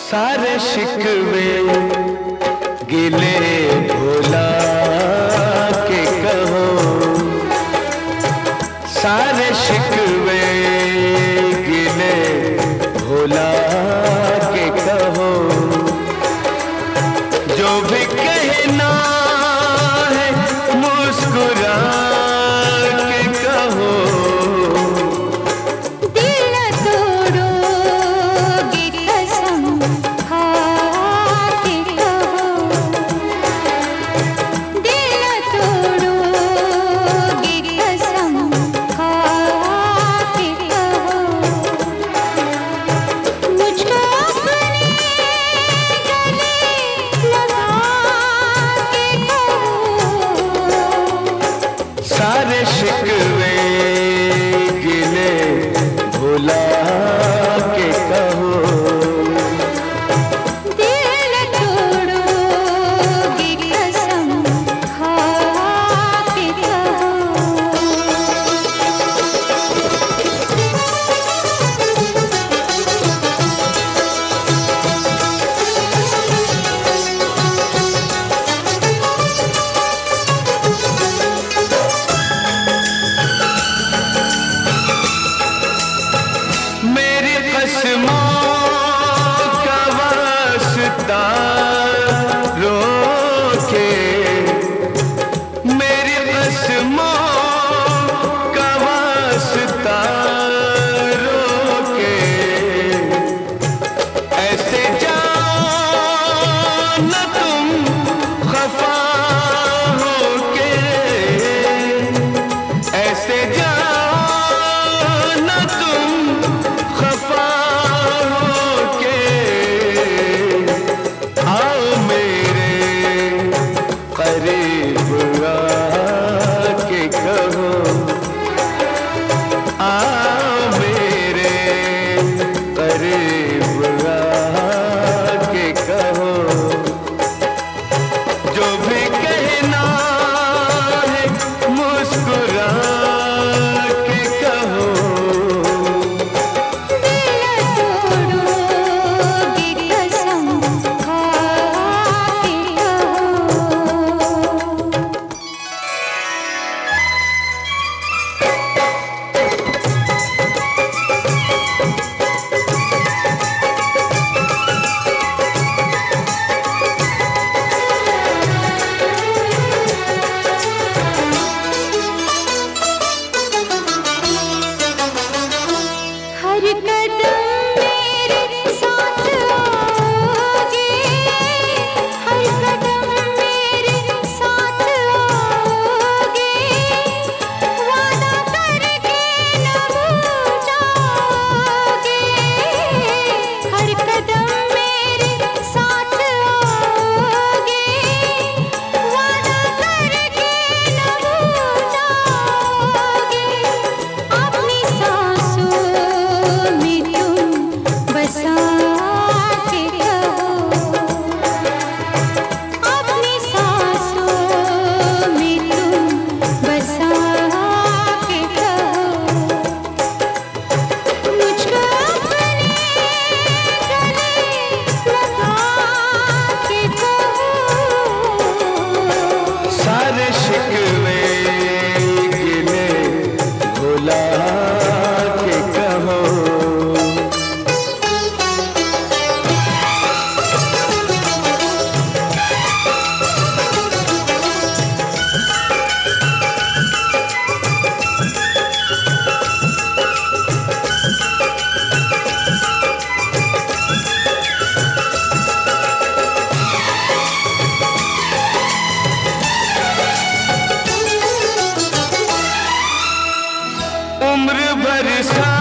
सारे शिकवे गिले भुला के कहो, सारे शिकवे गिले भुला के कहो, जो भी कहना है मुस्कुरा के कहो। दिल तोड़ोगे कसम खा के कहो, दिल तोड़ोगे कसम खा के कहो, मुझको अपने गले लगा के कहो। सारे शिकवे गिले भुला के कहो, दिल तोड़ोगे कसम खा के कहो। मेरी कसमों का वास्ता रोके, मेरी कसमों का वास्ता रोके, ऐसे जाओ न तुम खफा होके, ऐसे जाओ न तुम खफा होके, आओ मेरे करीब आके कहो, आओ मेरे करीब आके कहो, जो भी कहना है मुस्कुरा के कहो। दिल तोड़ोगे कसम खा के हर कदम मेरे साथ आओगे, हर कदम मेरे साथ आओगे, वादा करके न भूल जाओगे, हर कदम मेरे साथ आओगे, वादा करके न भूल जाओगे, अपनी सांसों में तुम बसा के कहो, अपनी सांसों में तुम बसा के कहो, मुझको अपने गले लगा के कहो। सारे शिकवे गिले भुला के कहो। उम्र भर सा